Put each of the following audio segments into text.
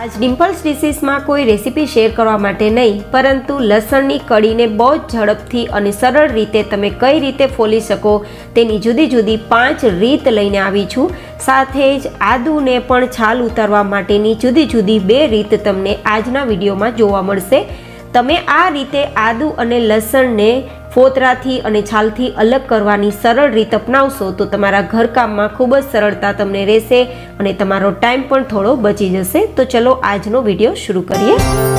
आज dimples dishes में कोई रेसिपी शेर करवा माटे नहीं, परंतु लसणनी कढ़ीने बहुत झड़पथी अने सरल रीते तमे कई रीते फोली शको तेनी जुदी जुदी 5 रीत लईने आवी छुं। साथे ज आदुने पण छाल उतारवा माटेनी जुदी जुदी 2 रीत तमने आजना विडियोमां जोवा मळशे। तमे आ रीते आदु अने लसणने फोतराथी अने छालथी अलग करवानी सरल रीत अपनावशो तो तमारा घरकाममां खूब ज सरळता तमने रहेशे अने तमारो टाइम पण थोड़ो बची जशे। तो चलो आजनो विडियो शुरू करीए।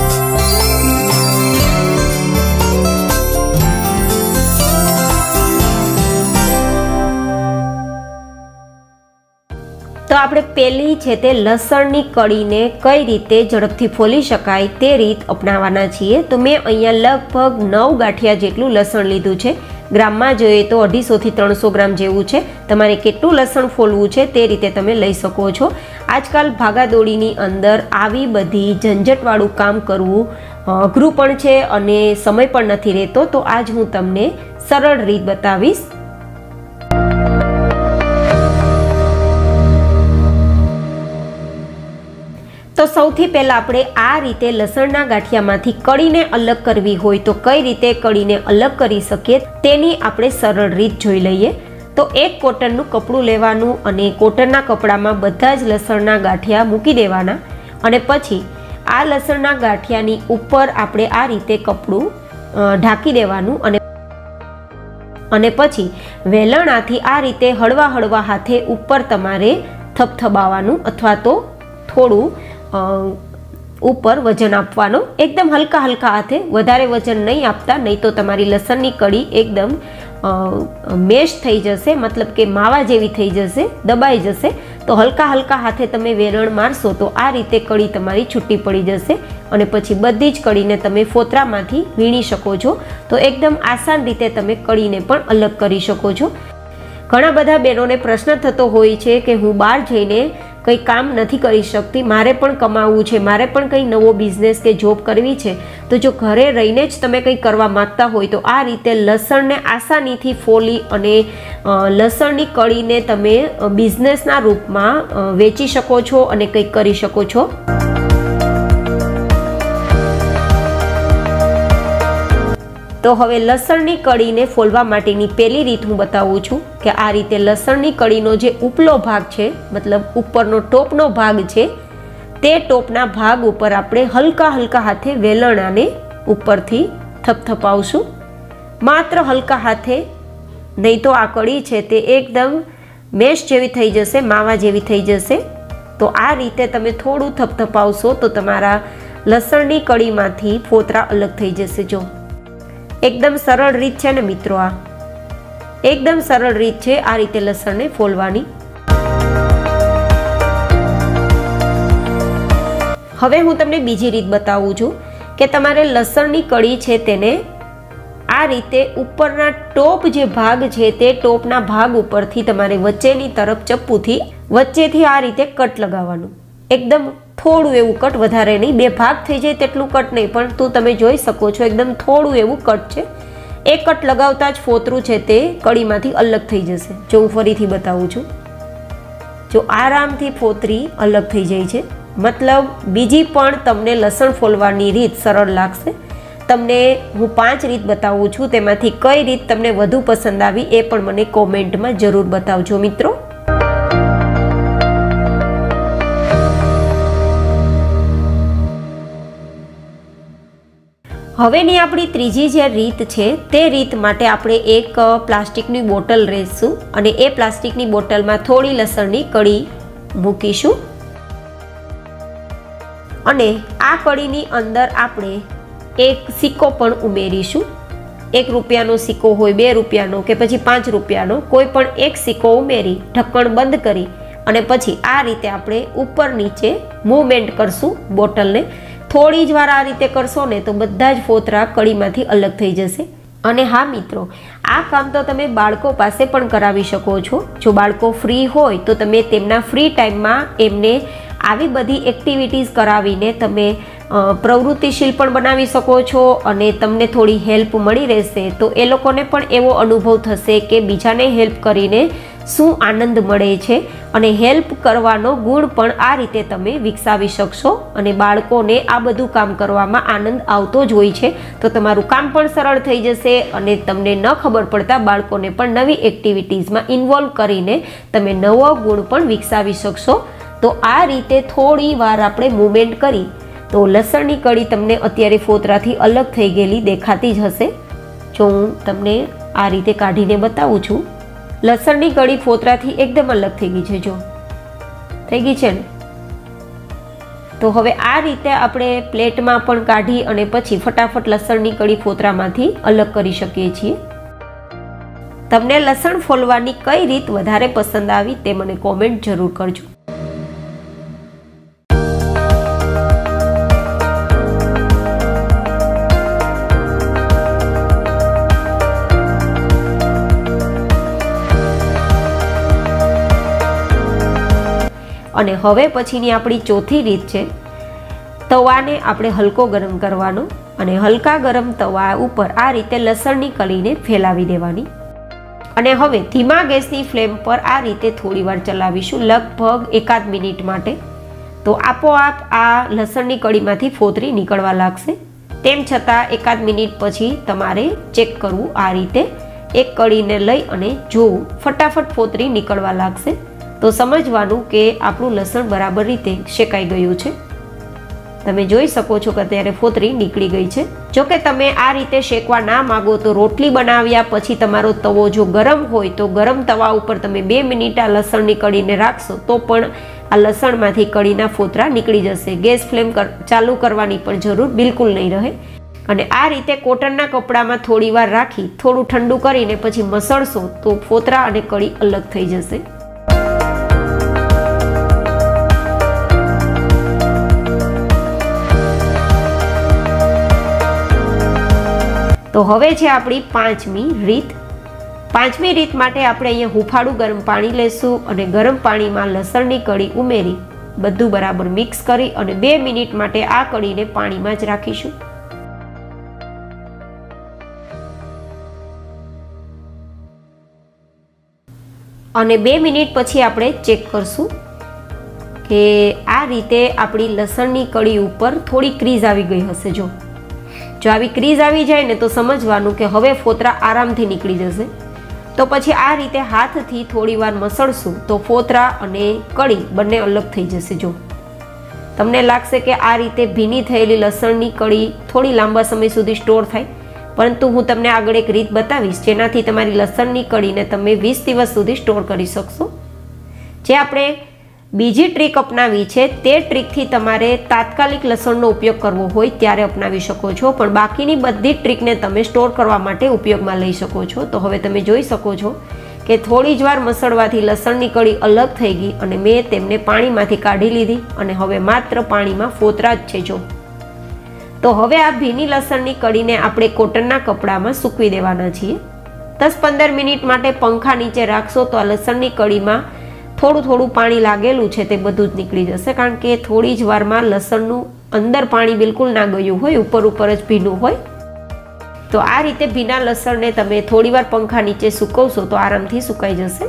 तो આપણે પહેલી છે તે લસણની કઢીને કઈ રીતે ઝડપથી ફોલી શકાય તે રીત અપનાવવાના છીએ। તો મેં અહીંયા લગભગ 9 ગાંઠિયા જેટલું લસણ લીધું છે। ગ્રામમાં જોઈએ તો 250 થી 300 ગ્રામ જેવું છે। તમારે કેટલું લસણ ફોલવું છે તે રીતે તમે લઈ શકો છો। આજકાલ ભાગાદોડીની અંદર આવી બધી ઝંઝટવાળું કામ કરવું અઘરું પણ છે અને સમય પણ નથી રહેતો। તો આજ હું તમને સરળ રીત બતાવીશ। तो सौथी पहला आपणे आ रीते लसणना गांठियामांथी कढ़ीने अलग करवी होय तो कई रीते कढ़ीने अलग करी शकीए तेनी आपणे सरळ रीत जोई लईए। तो एक कॉटननुं कपडुं लेवानुं अने कॉटनना कपडामां बधा ज लसणना गांठिया मूकी देवाना अने पछी आ लसणना गांठियानी उपर आपणे आ रीते कपडुं ढांकी देवानुं अने पछी वेलणाथी आ रीते हळवा हळवा हाथे उपर तमारे थपथपावानुं अथवा तो थोड़ुं ऊपर वजन आपवानो। एकदम हल्का हल्का हाथे, वधारे वजन नहीं आपता, नहीं तो तमारी लसणनी कढ़ी एकदम मेश थई जशे, मतलब के मावा जेवी थई जशे, दबाई जशे। तो हल्का हल्का हाथे तमे वेलण मारशो तो आ रीते कढ़ी तमारी छूटी पड़ी जशे अने पछी बधी ज कढ़ीने तमे फोतरामांथी वीणी शको छो। तो एकदम आसान रीते तमे कढ़ीने पण अलग करी शको छो। घणा बधा बहनोने प्रश्न थतो होय छे के हूँ बहार जईने कई काम नहीं करी सकती, मारे पण कमावવું છે, मारे पण कई नवो बिजनेस के जॉब करवी छे। तो जो घरे रहीने ज तमे कई करवा मांगता होय तो आ रीते लसणने आसानीथी फोली अने लसणनी कढ़ीने तमे बिजनेसना रूपमां वेची शको छो अने कई करी शको छो। तो हवे लसणनी कढ़ीने फोलवा माटेनी पहली रीत हूँ बतावुं छुं के आ रीते लसणनी कढ़ीनो जे उपलो भाग छे, मतलब उपरनो टोपनो भाग छे, ते टोपना भाग उपर आपणे हल्का हल्का हाथे वेलणाने उपरथी थपथपावशुं। मात्र हल्का हाथे, नहीं तो आ कढ़ी छे ते एकदम मेश जेवी थई जशे, मावा जेवी थई जशे। तो आ रीते तमे थोड़ुं थपथपावशो तो तमारा लसणनी कढ़ीमांथी फोतरा अलग थई जशे। जो एकदम सरल रीत छे ने मित्रों, आ एकदम सरल रीत छे आ रीते लसणने फोलवानी। हवे हूँ तमने बीजी रीत बतावुं छुं के तमारे लसणनी कढ़ी छे तेने आ रीते उपरना टोप जे भाग छे ते टोपना भाग उपरथी तमारे वच्चेनी तरफ चप्पूथी वच्चेथी आ रीते कट लगाववानुं। एकदम थोड़ું એવું कट, વધારે નહીં, બે ભાગ થઈ જાય તેટલું કટ નહીં, પણ તમે જોઈ શકો છો એકદમ થોડું એવું કટ છે। એક કટ લગાવતા જ ફોતરું છે તે કઢીમાંથી અલગ થઈ જશે। જો હું ફરીથી બતાવું છું, જો આરામથી ફોતરી અલગ થઈ જાય છે, मतलब બીજી પણ તમને લસણ ફોલવાની રીત સરળ લાગશે। તમને હું 5 રીત બતાવું છું, તેમાંથી કઈ રીત તમને વધુ પસંદ આવી એ પણ મને કોમેન્ટમાં જરૂર બતાવજો મિત્રો। हवेनी आपणी त्रीजी जे रीत छे ते रीत माटे आपणे एक प्लास्टिकनी बोटल लेशुं अने ए प्लास्टिकनी बोटलमां थोड़ी लसणनी कढ़ी मूकीशुं अने आ कढ़ीनी अंदर आपणे एक सिक्को पण उमेरीशुं। 1 रूपियानो सिक्को होय, 2 रूपियानो के पछी 5 रूपियानो, कोई पण एक सिक्को उमेरी ढक्कण बंद करी अने पछी आ रीते आपणे उपर नीचे मूवमेंट करशुं बोटलने। थोड़ी ज वार आ रीते करशो ने तो बधा ज फोतरा कढ़ीमांथी अलग थई जशे। अने हाँ मित्रों, आ काम तो तमे बाळको पासे पण करावी शको छो। जो बाळको फ्री होय तो तमे तेमना फ्री टाइममां एमने આવી બધી એક્ટિવિટીઝ કરાવીને તમે પ્રવૃત્તિશીલ પણ બનાવી શકો છો અને તમને થોડી હેલ્પ મળી રહેશે તો એ લોકોને પણ એવો અનુભવ થશે કે બીજાને હેલ્પ કરીને શું આનંદ મળે છે અને હેલ્પ કરવાનો ગુણ પણ આ રીતે તમે વિકસાવી શકશો અને બાળકોને આ બધું કામ કરવામાં આનંદ આવતો જ હોય છે તો તમારું કામ પણ સરળ થઈ જશે અને તમને ન ખબર પડતા બાળકોને પણ નવી એક્ટિવિટીઝમાં ઇન્વોલ્વ કરીને તમે નવો ગુણ પણ વિકસાવી શકશો। તો આ રીતે થોડી વાર આપણે મૂવમેન્ટ કરી તો લસણની કળી તમને અત્યારે ફોતરાથી અલગ થઈ ગયેલી દેખાતી જ હશે। જો હું તમને આ રીતે કાઢીને બતાવું છું, લસણની કળી ફોતરાથી એકદમ અલગ થઈ ગઈ છે, જો થઈ ગઈ છે ને। તો હવે આ રીતે આપણે પ્લેટમાં પણ કાઢી અને પછી ફટાફટ લસણની કળી ફોતરામાંથી અલગ કરી શકીએ છીએ। તમને લસણ ફોલવાની કઈ રીત વધારે પસંદ આવી તે મને કોમેન્ટ જરૂર કરજો। અને હવે પછીની આપણી ચોથી રીત છે, તવાને આપણે હલકો ગરમ કરવાનો અને હલકા ગરમ તવા ઉપર આ રીતે લસણની કળીને ફેલાવી દેવાની અને હવે ધીમા ગેસની ફ્લેમ પર આ રીતે થોડી વાર ચલાવીશું, લગભગ 1 મિનિટ માટે। તો આપોઆપ આ લસણની કળીમાંથી ફોતરી નીકળવા લાગશે। તેમ છતાં 1 મિનિટ પછી તમારે ચેક કરવું, આ રીતે એક કળીને લઈ અને જોવું, ફટાફટ ફોતરી નીકળવા લાગશે તો સમજવાનું કે આપણું લસણ બરાબર રીતે શેકાઈ ગયું છે। તમે જોઈ શકો છો કે અત્યારે ફોતરી નીકળી ગઈ છે। જો કે તમે આ રીતે શેકવા ના માગો તો રોટલી બનાવ્યા પછી તમારો તવો જો ગરમ હોય તો ગરમ તવા ઉપર તમે 2 મિનિટ આ લસણની કળીને રાખશો તો પણ આ લસણમાંથી કળીના ફોતરા નીકળી જશે। ગેસ ફ્લેમ ચાલુ કરવાની પણ જરૂર બિલકુલ નહીં રહે અને આ રીતે કોટનના કપડામાં થોડી વાર રાખી થોડું ઠંડુ કરીને પછી મસળશો તો ફોતરા અને કળી અલગ થઈ જશે। તો હવે છે આપણી પાંચમી રીત। પાંચમી રીત માટે આપણે અહીંયા હુંફાળું ગરમ પાણી લેશું અને ગરમ પાણીમાં લસણની કળી ઉમેરી બધું બરાબર મિક્સ કરી અને 2 મિનિટ માટે આ કળીને પાણીમાં જ રાખીશું। અને 2 મિનિટ પછી આપણે ચેક કરશું કે આ રીતે આપણી લસણની કળી ઉપર થોડી ક્રીઝ આવી ગઈ હશે। જો આવી ક્રીઝ આવી જાય ને તો સમજવાનું કે હવે ફોતરા આરામથી નીકળી જશે। તો પછી આ રીતે હાથથી થોડી વાર મસળશું તો ફોતરા અને કળી બંને અલગ થઈ જશે। જો તમને લાગશે કે આ રીતે ભીની થયેલી લસણની કળી થોડી લાંબા સમય સુધી સ્ટોર થાય, પરંતુ હું તમને આગળ એક રીત બતાવીશ જેનાથી તમારી લસણની કળીને તમે 20 દિવસ સુધી સ્ટોર કરી શકશો। જે આપણે બીજી ટ્રીક અપનાવી છે તે ટ્રીકથી તમારે તાત્કાલિક લસણનો ઉપયોગ કરવો હોય ત્યારે અપનાવી શકો છો, પણ બાકીની બધી ટ્રીકને તમે સ્ટોર કરવા માટે ઉપયોગમાં લઈ શકો છો। તો હવે તમે જોઈ શકો છો કે થોડી જ વાર મસળવાથી લસણની કળી અલગ થઈ ગઈ અને મેં તેમને પાણીમાંથી કાઢી લીધી અને હવે માત્ર પાણીમાં ફોતરા જ છે। જો તો હવે આ ભીની લસણની કળીને આપણે કોટનના કપડામાં સૂકવી દેવાના છીએ। 10-15 મિનિટ માટે પંખા નીચે રાખશો તો આ લસણની કળીમાં થોડું પાણી લાગેલું છે તે બધું જ નીકળી જશે, કારણ કે થોડી જ વારમાં લસણનું અંદર પાણી બિલકુલ ના ગયું હોય, ઉપર જ ભીનું હોય। તો આ રીતે ભીના લસણને તમે થોડી વાર પંખા નીચે સૂકવશો તો આરામથી સુકાઈ જશે।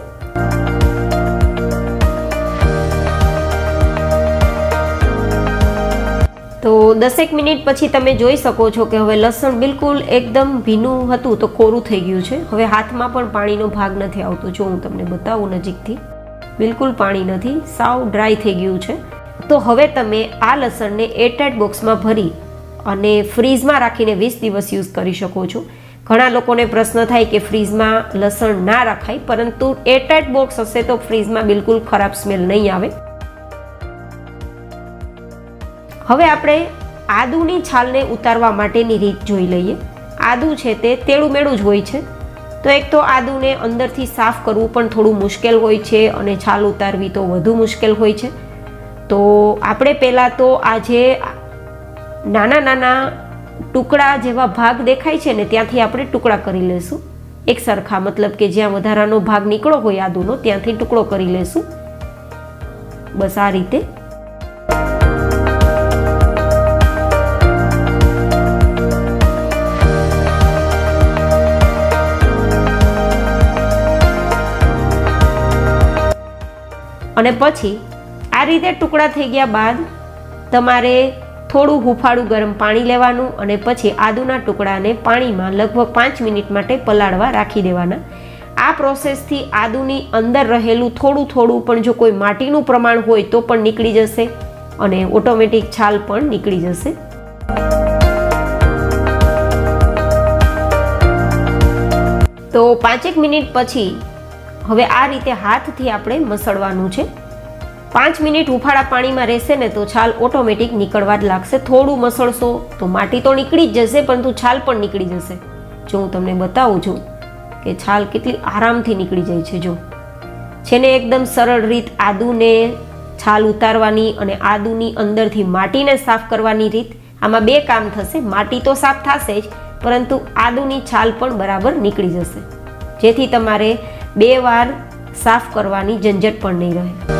તો 10 મિનિટ પછી તમે જોઈ શકો છો કે હવે લસણ બિલકુલ એકદમ ભીનું હતું તો કોરું થઈ ગયું છે। હવે હાથમાં પણ પાણીનો ભાગ નથી આવતો। જો હું તમને બતાવું નજીકથી, બિલકુલ પાણી નથી, સાવ ડ્રાય થઈ ગયું છે। તો હવે તમે આ લસણને એરટાઇટ બોક્સમાં ભરી અને ફ્રીઝમાં રાખીને 20 દિવસ યુઝ કરી શકો છો। ઘણા લોકોને પ્રશ્ન થાય કે ફ્રીઝમાં લસણ ના રખાય, પરંતુ એરટાઇટ બોક્સ હશે તો ફ્રીઝમાં બિલકુલ ખરાબ સ્મેલ નહીં આવે। હવે આપણે આદુની છાલને ઉતારવા માટેની રીત જોઈ લઈએ। આદુ છે તે તેડું મેળું જ હોય છે, તો એક તો આદુને અંદરથી સાફ કરવું પણ થોડું મુશ્કેલ હોય છે અને છાલ ઉતારવી તો વધુ મુશ્કેલ હોય છે। તો આપણે પહેલાં તો આ જે નાના ટુકડા જેવા ભાગ દેખાય છે ને ત્યાંથી આપણે ટુકડા કરી લેશું એક સરખા, મતલબ કે જ્યાં વધારાનો ભાગ નીકળો હોય આદુનો ત્યાંથી ટુકડો કરી લેશું। બસ આ રીતે। અને પછી આ રીતે ટુકડા થઈ ગયા બાદ તમારે થોડું હુંફાળું ગરમ પાણી લેવાનું અને પછી આદુના ટુકડાને પાણીમાં લગભગ 5 મિનિટ માટે પલાળવા રાખી દેવાના. આ પ્રોસેસથી આદુની અંદર રહેલું થોડું પણ જો કોઈ માટીનું પ્રમાણ હોય તો પણ નીકળી જશે અને ઓટોમેટિક છાલ પણ નીકળી જશે. તો 5 મિનિટ પછી હવે આ રીતે હાથથી આપણે મસળવાનું છે. 5 મિનિટ હુંફાળા પાણીમાં રહેશે ને તો છાલ ઓટોમેટિક નીકળવા જ લાગશે. થોડું મસળશો તો માટી તો નીકળી જ જશે પરંતુ છાલ પણ નીકળી જશે. જો હું તમને બતાવું છું કે છાલ કેટલી આરામથી નીકળી જાય છે. જો છે ને એકદમ સરળ રીત આદુને છાલ ઉતારવાની અને આદુની અંદરથી માટીને સાફ કરવાની રીત. આમાં બે કામ થશે. માટી તો સાફ થશે જ પરંતુ આદુની છાલ પણ બરાબર નીકળી જશે, જેથી તમારે 2 વાર સાફ કરવાની ઝંઝટ પણ નહીં રહે.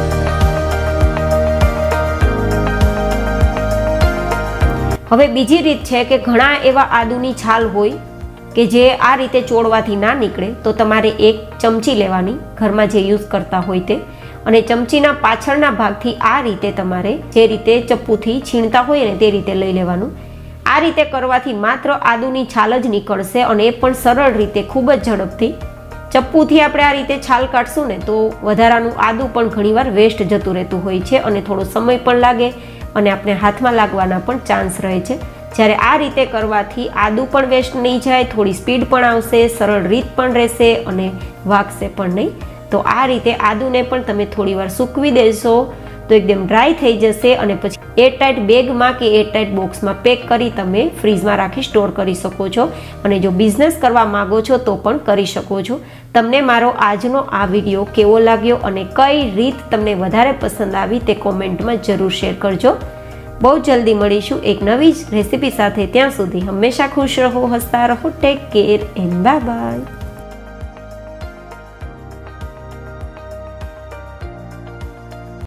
હવે બીજી રીત છે કે ઘણા એવા આદુની છાલ હોય કે જે આ રીતે ચોળવાથી ના નીકળે, તો તમારે એક ચમચી લેવાની, ઘરમાં જે યુઝ કરતા હોય તે, અને ચમચીના પાછળના ભાગથી આ રીતે તમારે જે રીતે ચપ્પુથી છીણતા હોય ને તે રીતે લઈ લેવાનું. આ રીતે કરવાથી માત્ર આદુની છાલ જ નીકળશે અને એ પણ સરળ રીતે, ખૂબ જ ઝડપથી. ચપ્પુથી આપણે આ રીતે છાલ કાઢશું ને તો વધારાનું આદુ પણ ઘણીવાર વેસ્ટ જતું રહેતું હોય છે અને થોડો સમય પણ લાગે અને આપણે હાથમાં લાગવાના પણ ચાન્સ રહે છે. જ્યારે આ રીતે કરવાથી આદુ પણ વેસ્ટ નહીં જાય, થોડી સ્પીડ પણ આવશે, સરળ રીત પણ રહેશે અને વાગશે પણ નહીં. તો આ રીતે આદુને પણ તમે થોડીવાર સૂકવી દેશો તો એકદમ ડ્રાય થઈ જશે અને પછી એરટાઇટ બેગમાં કે એરટાઇટ બોક્સમાં પેક કરી તમે ફ્રીઝમાં રાખી સ્ટોર કરી શકો છો. અને જો બિઝનેસ કરવા માંગો છો તો પણ કરી શકો છો. તમને મારો આજનો આ વિડીયો કેવો લાગ્યો અને કઈ રીત તમને વધારે પસંદ આવી તે કોમેન્ટમાં જરૂર શેર કરજો. બહુ જલ્દી મળીશું એક નવી જ રેસીપી સાથે. ત્યાં સુધી હંમેશા ખુશ રહો, હસતા રહો. Take care and bye by.